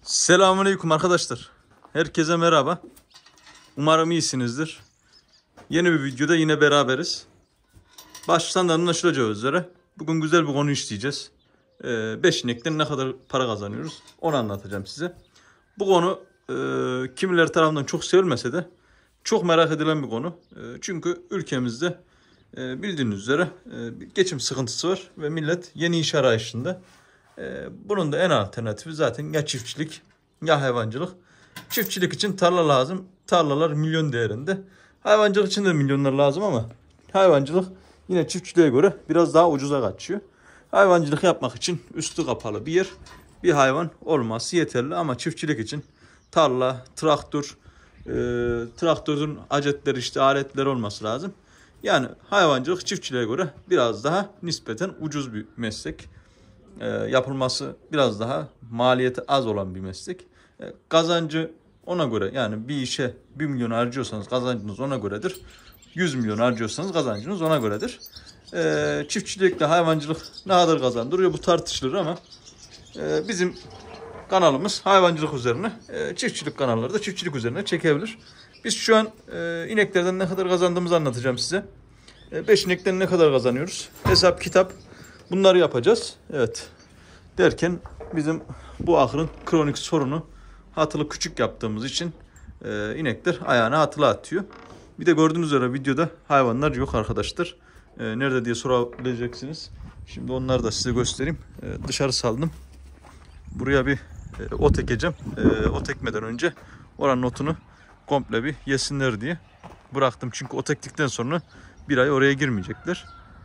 Selamünaleyküm arkadaşlar. Herkese merhaba. Umarım iyisinizdir. Yeni bir videoda yine beraberiz. Baştan da anlaşılacağı üzere bugün güzel bir konu işleyeceğiz. 5 inekten ne kadar para kazanıyoruz onu anlatacağım size. Bu konu kimileri tarafından çok sevilmese de çok merak edilen bir konu. Çünkü ülkemizde bildiğiniz üzere geçim sıkıntısı var ve millet yeni iş arayışında. Bunun da en alternatifi zaten ya çiftçilik ya hayvancılık. Çiftçilik için tarla lazım. Tarlalar milyon değerinde. Hayvancılık için de milyonlar lazım ama hayvancılık yine çiftçiliğe göre biraz daha ucuza kaçıyor. Hayvancılık yapmak için üstü kapalı bir yer, bir hayvan olması yeterli ama çiftçilik için tarla, traktör, traktörün acetleri işte aletleri olması lazım. Yani hayvancılık çiftçiliğe göre biraz daha nispeten ucuz bir meslek. Yapılması biraz daha maliyeti az olan bir meslek. Kazancı ona göre, yani bir işe 1 milyon harcıyorsanız kazancınız ona göredir. 100 milyon harcıyorsanız kazancınız ona göredir. Çiftçilikle hayvancılık ne kadar kazandırıyor bu tartışılır ama bizim kanalımız hayvancılık üzerine, çiftçilik kanalları da çiftçilik üzerine çekebilir. Biz şu an ineklerden ne kadar kazandığımızı anlatacağım size. 5 inekten ne kadar kazanıyoruz? Hesap kitap. Bunları yapacağız. Evet. Derken bizim bu ahırın kronik sorunu hatılı küçük yaptığımız için inekler ayağına hatılı atıyor. Bir de gördüğünüz üzere videoda hayvanlar yok arkadaşlar. Nerede diye sorabileceksiniz. Şimdi onları da size göstereyim. Dışarı saldım. Buraya bir ot ekeceğim. Ot ekmeden önce oranın otunu komple bir yesinler diye bıraktım. Çünkü ot ektikten sonra bir ay oraya girmeyecekler.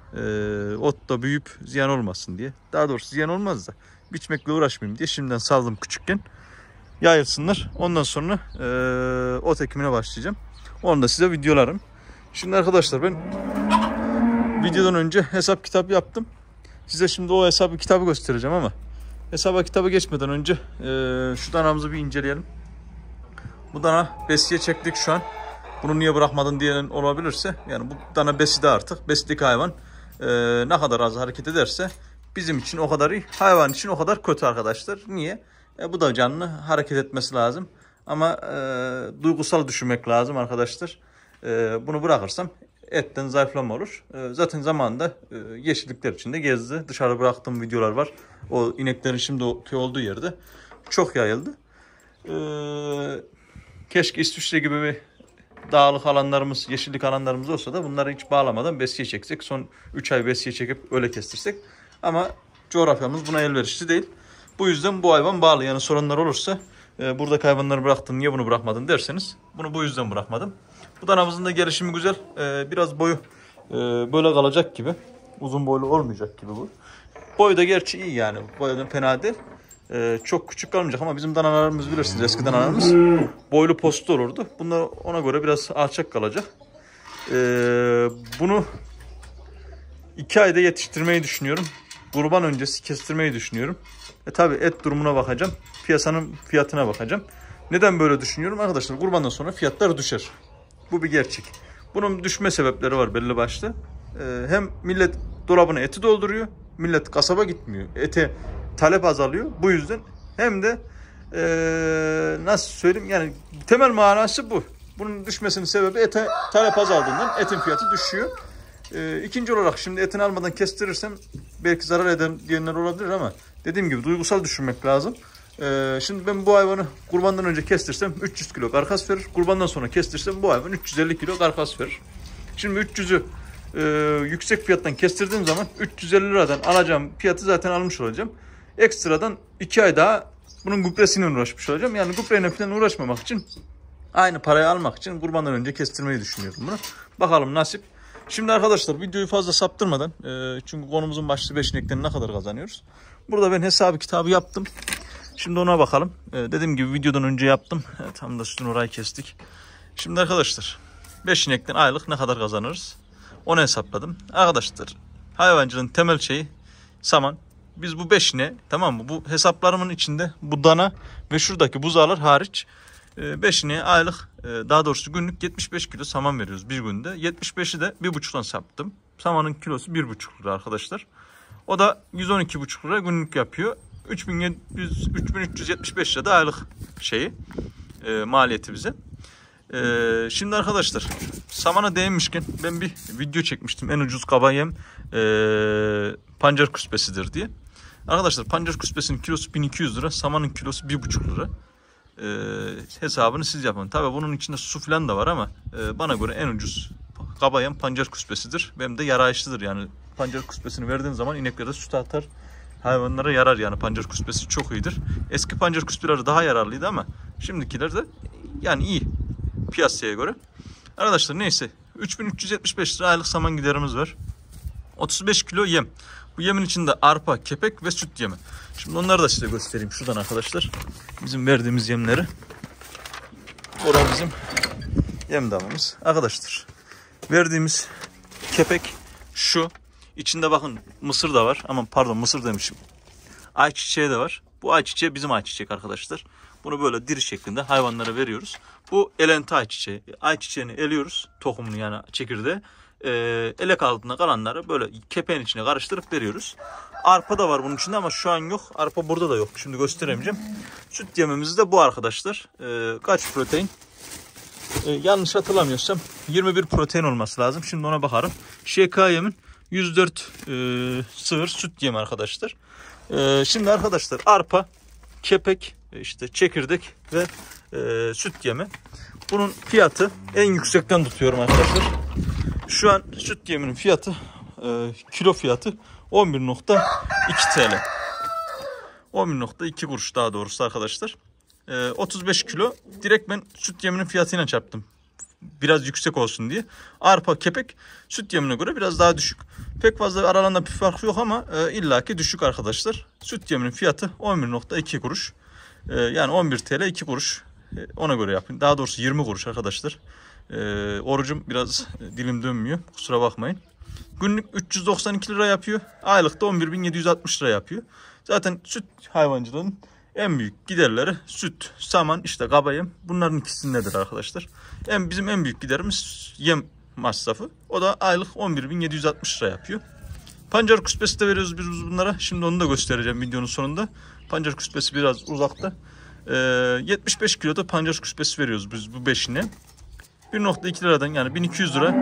Ot da büyüyüp ziyan olmasın diye. Daha doğrusu ziyan olmaz da biçmekle uğraşmayayım diye şimdiden saldım küçükken. Yayılsınlar. Ondan sonra ot ekimine başlayacağım. Onu da size videolarım. Şimdi arkadaşlar ben videodan önce hesap kitap yaptım. Size şimdi o hesabı kitabı göstereceğim ama hesaba kitabı geçmeden önce şu danamızı bir inceleyelim. Bu dana besiye çektik şu an. Bunu niye bırakmadın diyen olabilirse, yani bu dana beside artık. Besidik hayvan ne kadar az hareket ederse bizim için o kadar iyi, hayvan için o kadar kötü arkadaşlar. Niye? Bu da canlı hareket etmesi lazım ama duygusal düşünmek lazım arkadaşlar. Bunu bırakırsam etten zayıflama olur. Zaten zamanında yeşillikler içinde gezdi. Dışarı bıraktığım videolar var. O ineklerin şimdi olduğu yerde çok yayıldı. Keşke İsviçre gibi bir dağlık alanlarımız, yeşillik alanlarımız olsa da bunları hiç bağlamadan besiye çeksek. Son 3 ay besiye çekip öyle kestirsek. Ama coğrafyamız buna elverişli değil. Bu yüzden bu hayvan bağlı. Yani sorunlar olursa buradaki hayvanları bıraktın, niye bunu bırakmadın derseniz bunu bu yüzden bırakmadım. Bu danamızın da gelişimi güzel. Biraz boyu böyle kalacak gibi. Uzun boylu olmayacak gibi bu. Boyu da gerçi iyi yani. Boydan fena değil. Çok küçük kalmayacak ama bizim danalarımız bilirsiniz, eski danalarımız boylu postlu olurdu. Bunlar ona göre biraz alçak kalacak. Bunu 2 ayda yetiştirmeyi düşünüyorum. Kurban öncesi kestirmeyi düşünüyorum. Tabi et durumuna bakacağım. Piyasanın fiyatına bakacağım. Neden böyle düşünüyorum arkadaşlar? Kurbandan sonra fiyatlar düşer. Bu bir gerçek. Bunun düşme sebepleri var belli başlı. Hem millet dolabına eti dolduruyor. Millet kasaba gitmiyor. Ete talep azalıyor. Bu yüzden hem de nasıl söyleyeyim, yani temel manası bu. Bunun düşmesinin sebebi ete talep azaldığından etin fiyatı düşüyor. İkinci olarak şimdi etini almadan kestirirsem belki zarar eder diyenler olabilir ama dediğim gibi duygusal düşünmek lazım. Şimdi ben bu hayvanı kurbandan önce kestirsem 300 kilo karkas verir. Kurbandan sonra kestirsem bu hayvan 350 kilo karkas verir. Şimdi 300'ü yüksek fiyattan kestirdiğim zaman 350 liradan alacağım fiyatı zaten almış olacağım. Ekstradan 2 ay daha bunun gübresiyle uğraşmış olacağım. Yani gübreyle falan uğraşmamak için, aynı parayı almak için kurbandan önce kestirmeyi düşünüyorum bunu. Bakalım nasip. Şimdi arkadaşlar videoyu fazla saptırmadan, çünkü konumuzun başlığı 5 inekten ne kadar kazanıyoruz. Burada ben hesabı kitabı yaptım. Şimdi ona bakalım. Dediğim gibi videodan önce yaptım. Tam da sütun orayı kestik. Şimdi arkadaşlar 5 inekten aylık ne kadar kazanırız onu hesapladım. Arkadaşlar hayvancılığın temel şeyi saman. Biz bu 5 ineğe, tamam mı? Bu hesaplarımın içinde bu dana ve şuradaki buzağlar hariç 5 ineğe aylık, daha doğrusu günlük 75 kilo saman veriyoruz bir günde. 75'i de 1,5'dan saptım. Samanın kilosu 1,5 lira arkadaşlar. O da 112,5 lira günlük yapıyor. 3.375 lira da aylık şeyi maliyeti bize. Şimdi arkadaşlar samana değinmişken ben bir video çekmiştim. En ucuz kaba yem pancar küspesidir diye. Arkadaşlar pancar küspesinin kilosu 1200 lira. Samanın kilosu 1,5 lira. Hesabını siz yapın. Tabi bunun içinde su falan da var ama bana göre en ucuz kaba yem pancar küspesidir. Benim de yarayışlıdır yani. Pancar küspesini verdiğin zaman ineklere süt atar. Hayvanlara yarar yani, pancar küspesi çok iyidir. Eski pancar küspeleri daha yararlıydı ama şimdikiler de yani iyi piyasaya göre. Arkadaşlar neyse 3.375 lira aylık saman giderimiz var. 35 kilo yem. Bu yemin içinde arpa, kepek ve süt yemi. Şimdi onları da size göstereyim şuradan arkadaşlar. Bizim verdiğimiz yemleri. Orada bizim yem damımız. Arkadaşlar verdiğimiz kepek şu. İçinde bakın mısır da var. Aman pardon, mısır demişim. Ayçiçeği de var. Bu ayçiçeği bizim ayçiçek arkadaşlar. Bunu böyle diri şeklinde hayvanlara veriyoruz. Bu elenti ayçiçeği. Ayçiçeğini eliyoruz. Tohumunu yani çekirdeği. Elek altında kalanları böyle kepeğin içine karıştırıp veriyoruz. Arpa da var bunun içinde ama şu an yok. Arpa burada da yok. Şimdi gösteremeyeceğim. Süt yemimiz de bu arkadaşlar. Kaç protein? Yanlış hatırlamıyorsam 21 protein olması lazım. Şimdi ona bakarım. ŞK yemin 104 sığır süt yemi arkadaşlar. Şimdi arkadaşlar arpa, kepek, işte çekirdek ve süt yemi. Bunun fiyatı en yüksekten tutuyorum arkadaşlar. Şu an süt yeminin fiyatı kilo fiyatı 11.2 TL. 11.2 kuruş daha doğrusu arkadaşlar. 35 kilo direkt ben süt yeminin fiyatıyla çarptım. Biraz yüksek olsun diye. Arpa, kepek süt yemine göre biraz daha düşük. Pek fazla aralarında bir fark yok ama illaki düşük arkadaşlar. Süt yeminin fiyatı 11.2 kuruş. Yani 11 TL 2 kuruş. Ona göre yapın. Daha doğrusu 20 kuruş arkadaşlar. Orucum biraz dilim dönmüyor. Kusura bakmayın. Günlük 392 lira yapıyor. Aylıkta 11.760 lira yapıyor. Zaten süt hayvancılığının en büyük giderleri süt, saman, işte kaba yem. Bunların ikisindedir arkadaşlar. Bizim en büyük giderimiz yem masrafı. O da aylık 11.760 lira yapıyor. Pancar küspesi de veriyoruz biz bunlara. Şimdi onu da göstereceğim videonun sonunda. Pancar küspesi biraz uzakta. 75 kiloda pancar küspesi veriyoruz biz bu beşine. 1.2 liradan yani 1200 lira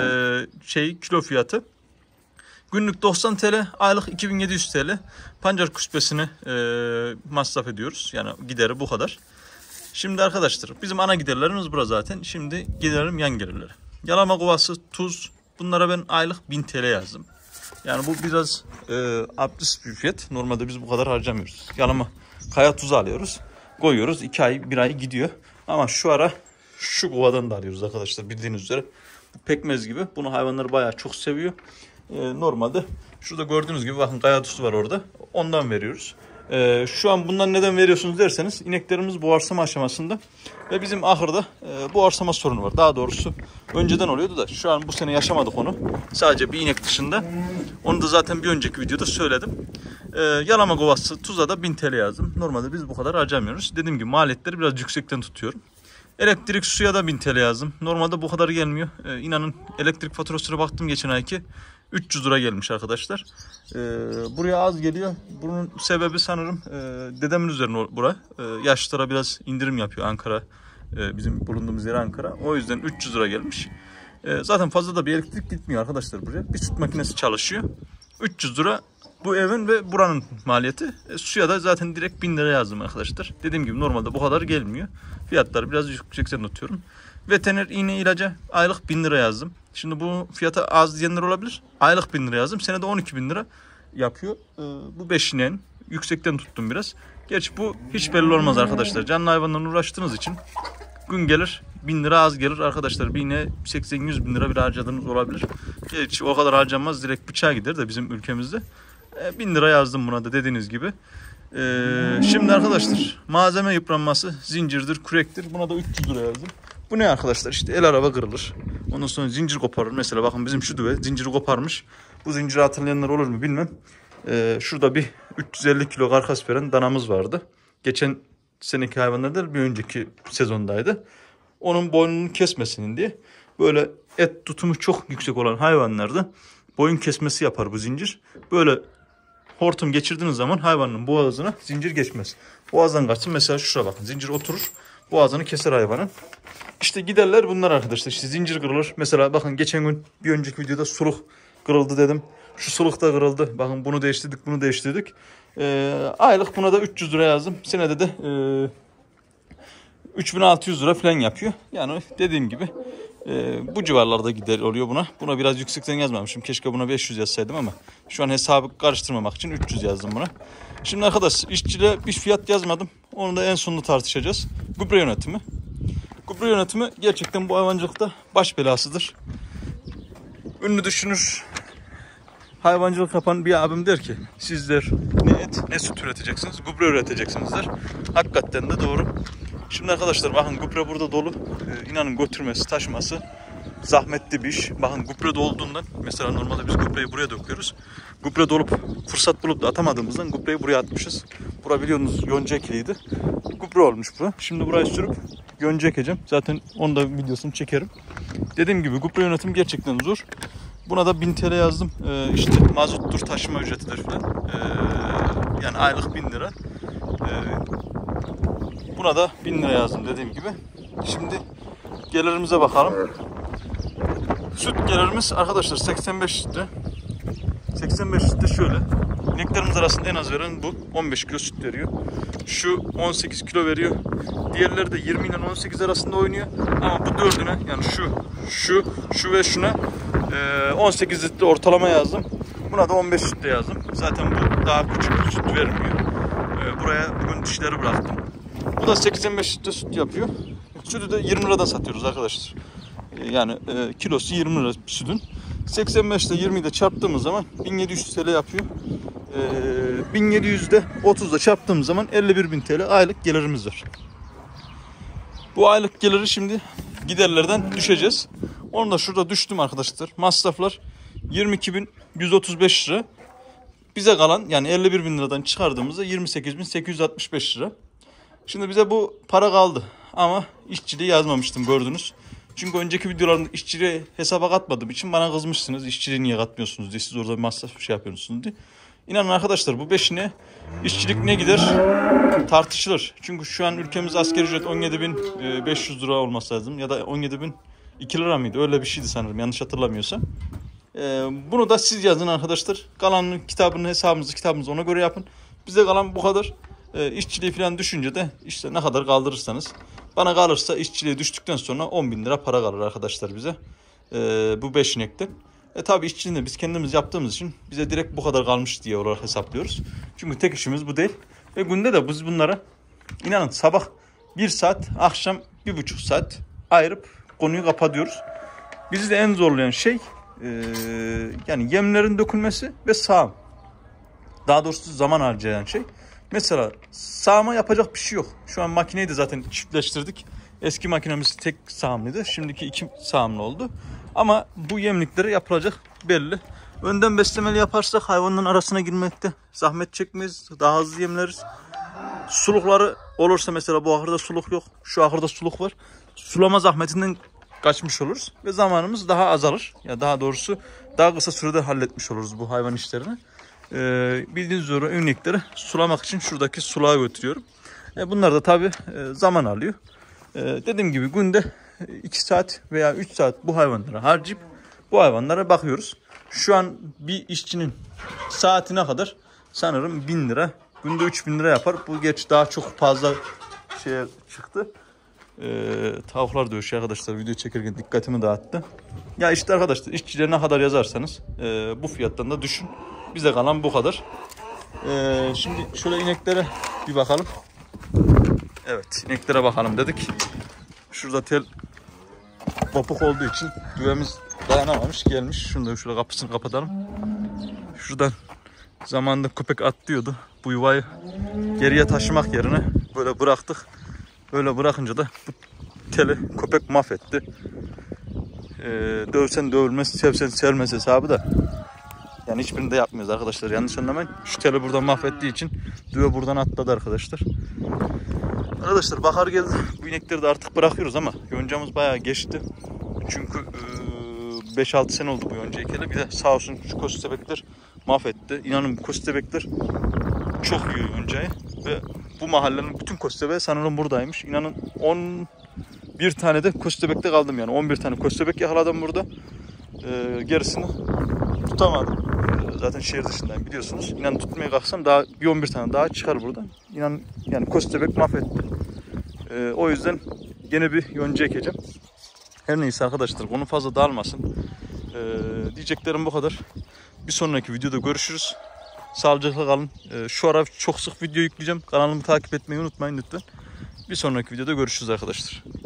kilo fiyatı. Günlük 90 TL, aylık 2700 TL pancar küspesini masraf ediyoruz. Yani gideri bu kadar. Şimdi arkadaşlar bizim ana giderlerimiz bura zaten. Şimdi gelelim yan gelirlere. Yalama kovası, tuz, bunlara ben aylık 1000 TL yazdım. Yani bu biraz absürt bir fiyat. Normalde biz bu kadar harcamıyoruz. Yalama kaya tuzu alıyoruz. Koyuyoruz. 2 ay 1 ay gidiyor. Ama şu ara şu kovadan da alıyoruz arkadaşlar, bildiğiniz üzere. Bu pekmez gibi. Bunu hayvanlar bayağı çok seviyor. Normalde şurada gördüğünüz gibi bakın kaya tuzu var orada. Ondan veriyoruz. Şu an bundan neden veriyorsunuz derseniz ineklerimiz boğarsama aşamasında ve bizim ahırda boğarsama sorunu var. Daha doğrusu önceden oluyordu da şu an bu sene yaşamadık onu. Sadece bir inek dışında. Onu da zaten bir önceki videoda söyledim. Yalama kovası tuza da 1000 TL yazdım. Normalde biz bu kadar harcamıyoruz. Dediğim gibi maliyetleri biraz yüksekten tutuyorum. Elektrik suya da 1000 TL yazdım. Normalde bu kadar gelmiyor. İnanın elektrik faturasına baktım geçen ayki. 300 lira gelmiş arkadaşlar. Buraya az geliyor. Bunun sebebi sanırım dedemin üzerine bura. Yaşlılara biraz indirim yapıyor Ankara. Bizim bulunduğumuz yer Ankara. O yüzden 300 lira gelmiş. Zaten fazla da bir elektrik gitmiyor arkadaşlar buraya. Bir süt makinesi çalışıyor. 300 lira bu evin ve buranın maliyeti. Suya da zaten direkt 1000 lira yazdım arkadaşlar. Dediğim gibi normalde bu kadar gelmiyor. Fiyatları biraz yüksekten tutuyorum. Veteriner iğne ilaca aylık 1000 lira yazdım. Şimdi bu fiyata az diyenler olabilir. Aylık 1000 lira yazdım. Senede 12.000 lira yapıyor. Bu 5 ineğin yüksekten tuttum biraz. Gerçi bu hiç belli olmaz arkadaşlar. Canlı hayvanlarla uğraştığınız için gün gelir 1000 lira az gelir arkadaşlar. Bir ineğe 80-100 bin lira bir harcadığınız olabilir. Gerçi o kadar harcanmaz. Direkt bıçağa gider de bizim ülkemizde. 1000 lira yazdım buna da dediğiniz gibi. Şimdi arkadaşlar malzeme yıpranması zincirdir, kürektir. Buna da 300 lira yazdım. Bu ne arkadaşlar? İşte el araba kırılır. Ondan sonra zincir koparır. Mesela bakın bizim şu düve zinciri koparmış. Bu zinciri hatırlayanlar olur mu bilmem. Şurada bir 350 kilo karkas veren danamız vardı. Geçen seneki hayvanlarda bir önceki sezondaydı. Onun boynunu kesmesinin diye böyle et tutumu çok yüksek olan hayvanlarda boyun kesmesi yapar bu zincir. Böyle hortum geçirdiğiniz zaman hayvanın boğazına zincir geçmez. Boğazdan kaçsın. Mesela şuraya bakın. Zincir oturur. Boğazını keser hayvanın. İşte giderler bunlar arkadaşlar. İşte zincir kırılır. Mesela bakın geçen gün bir önceki videoda suluk kırıldı dedim. Şu suluk da kırıldı. Bakın bunu değiştirdik, bunu değiştirdik. Aylık buna da 300 lira yazdım. Senede de 3600 lira falan yapıyor. Yani dediğim gibi bu civarlarda gider oluyor buna. Buna biraz yüksekten yazmamışım. Keşke buna 500 yazsaydım ama şu an hesabı karıştırmamak için 300 yazdım buna. Şimdi arkadaş işçiliğe bir fiyat yazmadım. Onu da en sonunda tartışacağız. Gübre yönetimi. Gübre yönetimi gerçekten bu hayvancılıkta baş belasıdır. Ünlü düşünür, hayvancılık yapan bir abim der ki sizler ne et ne süt üreteceksiniz, gübre üreteceksiniz der. Hakikaten de doğru. Şimdi arkadaşlar bakın gübre burada dolu. İnanın götürmesi, taşıması zahmetli bir iş. Bakın gübre dolduğundan mesela normalde biz gübreyi buraya döküyoruz. Gübre dolup fırsat bulup da atamadığımızdan gübreyi buraya atmışız. Bura biliyorsunuz yonca ekiliydi. Gübre olmuş bu. Şimdi burayı sürüp yonca ekeceğim. Zaten onu da videosunu çekerim. Dediğim gibi gübre yönetimi gerçekten zor. Buna da 1000 TL yazdım. İşte mazottur, taşıma ücretidir falan. Yani aylık 1000 lira. Buna da 1000 lira yazdım dediğim gibi. Şimdi gelirimize bakalım. Süt gelirimiz arkadaşlar 85 litre. 85 litre şöyle. İneklerimiz arasında en az veren bu. 15 kilo süt veriyor. Şu 18 kilo veriyor. Diğerleri de 20 ile 18 arasında oynuyor. Ama bu dördüne yani şu ve şuna 18 litre ortalama yazdım. Buna da 15 litre yazdım. Zaten bu daha küçük süt vermiyor. Buraya bugün dişleri bıraktım. Bu da 85 litre süt yapıyor. Sütü de 20 liradan satıyoruz arkadaşlar. Yani kilosu 20 lira sütün. 85 ile 20'yi de çarptığımız zaman 1700 TL yapıyor. 1700'de 30'da çarptığımız zaman 51.000 TL aylık gelirimiz var. Bu aylık geliri şimdi giderlerden düşeceğiz. Onu da şurada düştüm arkadaşlar. Masraflar 22.135 lira. Bize kalan yani 51.000 liradan çıkardığımızda 28.865 lira. Şimdi bize bu para kaldı. Ama işçiliği yazmamıştım gördünüz. Çünkü önceki videolarımda işçiliği hesaba katmadığım için bana kızmışsınız. İşçiliği niye katmıyorsunuz diye, siz orada masraf şey yapıyorsunuz diye. İnanın arkadaşlar bu 5'ine işçilik ne gider tartışılır. Çünkü şu an ülkemizde asgari ücret 17.500 lira olması lazım. Ya da 17.002 lira mıydı? Öyle bir şeydi sanırım yanlış hatırlamıyorsam. Bunu da siz yazın arkadaşlar. Kalanın kitabınızı ona göre yapın. Bize kalan bu kadar. İşçiliği falan düşünce de işte ne kadar kaldırırsanız. Bana kalırsa işçiliği düştükten sonra 10.000 lira para kalır arkadaşlar bize. Bu 5 inekten. Tabi işçiliğini biz kendimiz yaptığımız için bize direkt bu kadar kalmış diye olarak hesaplıyoruz. Çünkü tek işimiz bu değil. Ve günde de biz bunlara inanın sabah 1 saat, akşam 1,5 saat ayırıp konuyu kapatıyoruz. Bizi de en zorlayan şey yani yemlerin dökülmesi ve sağım. Daha doğrusu zaman harcayan şey. Mesela sağma yapacak bir şey yok. Şu an makineyi de zaten çiftleştirdik. Eski makinemiz tek sağımlıydı. Şimdiki 2 sağımlı oldu. Ama bu yemliklere yapılacak belli. Önden beslemeli yaparsak hayvanların arasına girmekte zahmet çekmeyiz. Daha hızlı yemleriz. Sulukları olursa mesela bu ahırda suluk yok. Şu ahırda suluk var. Sulama zahmetinden kaçmış oluruz. Ve zamanımız daha azalır. Ya daha doğrusu daha kısa sürede halletmiş oluruz bu hayvan işlerini. Bildiğiniz üzere ünlükleri sulamak için şuradaki sulağa götürüyorum. Bunlar da tabi zaman alıyor. Dediğim gibi günde 2 saat veya 3 saat bu hayvanlara harcayıp bu hayvanlara bakıyoruz. Şu an bir işçinin saatine kadar sanırım 1000 lira. Günde 3000 lira yapar. Bu gerçi daha çok fazla şeye çıktı. Tavuklar dövüşüyor arkadaşlar. Video çekerken dikkatimi dağıttı. Ya işte arkadaşlar işçilerine kadar yazarsanız bu fiyattan da düşün. Bize kalan bu kadar. Şimdi şöyle ineklere bir bakalım. Evet ineklere bakalım dedik. Şurada tel kopuk olduğu için düvemiz dayanamamış gelmiş. Şunu da şöyle kapısını kapatalım. Şuradan zamanında köpek atlıyordu. Bu yuvayı geriye taşımak yerine böyle bıraktık. Böyle bırakınca da bu teli köpek mahvetti. Dövsen dövülmez, sevsen sevmez hesabı da. Yani hiçbirini de yapmıyoruz arkadaşlar. Yanlış anlamayın. Şu teli buradan mahvettiği için düve buradan atladı arkadaşlar. Arkadaşlar bahar geldi. Bu inekleri de artık bırakıyoruz ama yoncamız bayağı geçti. Çünkü 5-6 sene oldu bu yonca ekeli. Bir de sağ olsun şu köstebekler mahvetti. İnanın bu köstebekler çok yiyor yoncayı ve bu mahallenin bütün köstebeği sanırım buradaymış. İnanın 11 tane de köstebekte kaldım yani. 11 tane köstebek yakaladım burada. Gerisini tutamadım. Zaten şehir dışındayım biliyorsunuz. İnanın tutmaya kalksam daha bir 11 tane daha çıkar buradan. İnanın yani köstebek mahvetti. O yüzden yine bir yonca ekeceğim. Her neyse arkadaşlar, konu fazla dağılmasın. Diyeceklerim bu kadar. Bir sonraki videoda görüşürüz. Sağlıcakla kalın. Şu ara çok sık video yükleyeceğim. Kanalımı takip etmeyi unutmayın lütfen. Bir sonraki videoda görüşürüz arkadaşlar.